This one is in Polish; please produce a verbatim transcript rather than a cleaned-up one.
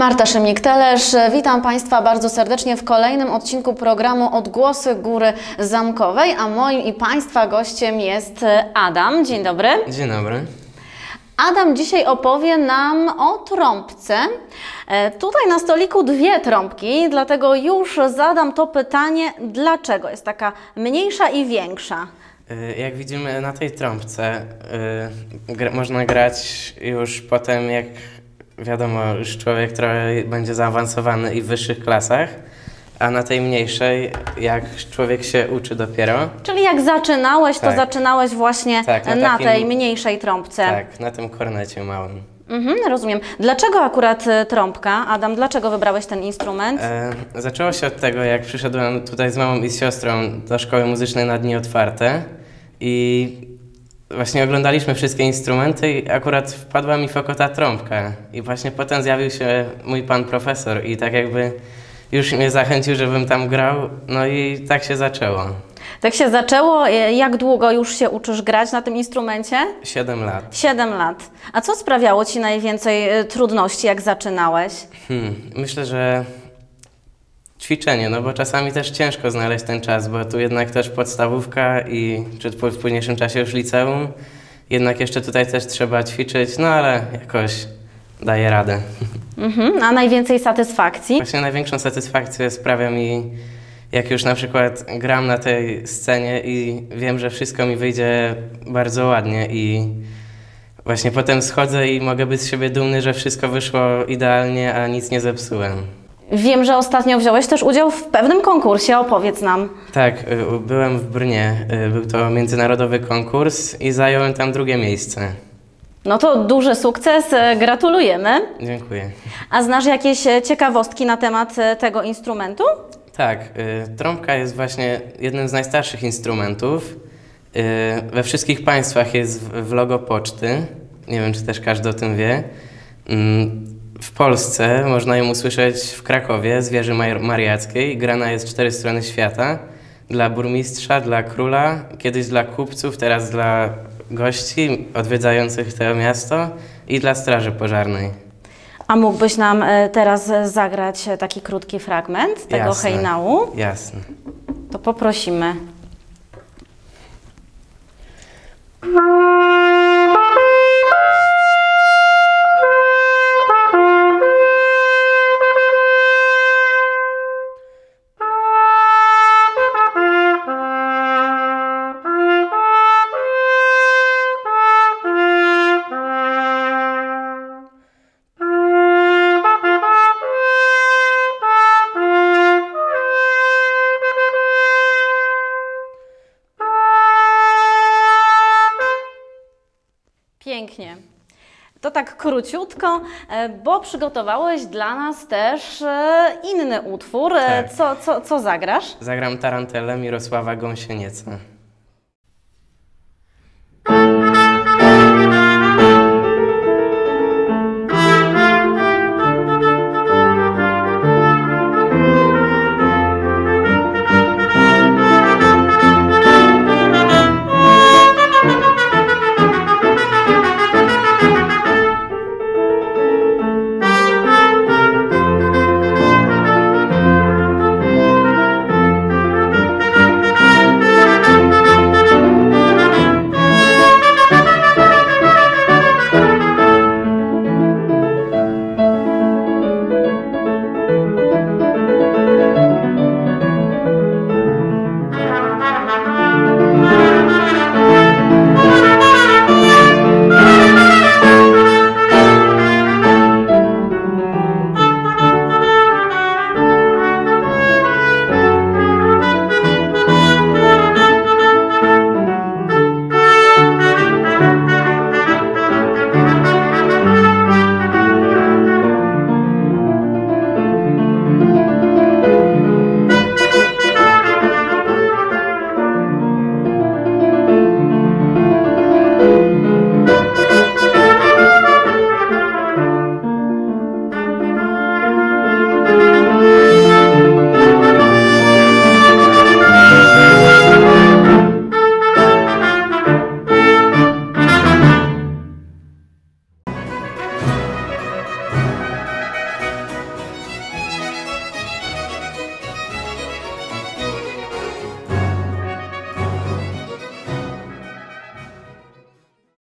Marta Szymnik-Telesz, witam Państwa bardzo serdecznie w kolejnym odcinku programu Odgłosy Góry Zamkowej, a moim i Państwa gościem jest Adam. Dzień dobry. Dzień dobry. Adam dzisiaj opowie nam o trąbce. Tutaj na stoliku dwie trąbki, dlatego już zadam to pytanie, dlaczego jest taka mniejsza i większa? Jak widzimy na tej trąbce, yy, można grać już potem, jak wiadomo, już człowiek trochę będzie zaawansowany i w wyższych klasach, a na tej mniejszej, jak człowiek się uczy dopiero. Czyli jak zaczynałeś, tak. to zaczynałeś właśnie tak, na, na takim, tej mniejszej trąbce. Tak, na tym kornecie małym. Mhm, rozumiem. Dlaczego akurat trąbka? Adam, dlaczego wybrałeś ten instrument? E, zaczęło się od tego, jak przyszedłem tutaj z mamą i z siostrą do szkoły muzycznej na dni otwarte i właśnie oglądaliśmy wszystkie instrumenty i akurat wpadła mi w oko ta trąbka. I właśnie potem zjawił się mój pan profesor i tak jakby już mnie zachęcił, żebym tam grał, no i tak się zaczęło. Tak się zaczęło. Jak długo już się uczysz grać na tym instrumencie? Siedem lat. Siedem lat. A co sprawiało Ci najwięcej trudności, jak zaczynałeś? Hmm, myślę, że ćwiczenie, no bo czasami też ciężko znaleźć ten czas, bo tu jednak też podstawówka i czy w późniejszym czasie już liceum, jednak jeszcze tutaj też trzeba ćwiczyć, no ale jakoś daję radę. Mhm, a najwięcej satysfakcji? Właśnie największą satysfakcję sprawia mi, jak już na przykład gram na tej scenie i wiem, że wszystko mi wyjdzie bardzo ładnie i właśnie potem schodzę i mogę być z siebie dumny, że wszystko wyszło idealnie, a nic nie zepsułem. Wiem, że ostatnio wziąłeś też udział w pewnym konkursie, opowiedz nam. Tak, byłem w Brnie, był to międzynarodowy konkurs i zająłem tam drugie miejsce. No to duży sukces, gratulujemy. Dziękuję. A znasz jakieś ciekawostki na temat tego instrumentu? Tak, trąbka jest właśnie jednym z najstarszych instrumentów. We wszystkich państwach jest w logo poczty, nie wiem, czy też każdy o tym wie. W Polsce można ją usłyszeć w Krakowie, z wieży mariackiej. Grana jest cztery strony świata. Dla burmistrza, dla króla, kiedyś dla kupców, teraz dla gości odwiedzających to miasto i dla straży pożarnej. A mógłbyś nam teraz zagrać taki krótki fragment tego Jasne, hejnału? Jasne. To poprosimy. Pięknie. To tak króciutko, bo przygotowałeś dla nas też inny utwór. Tak. Co, co, co zagrasz? Zagram Tarantellę Mirosława Gąsienieca.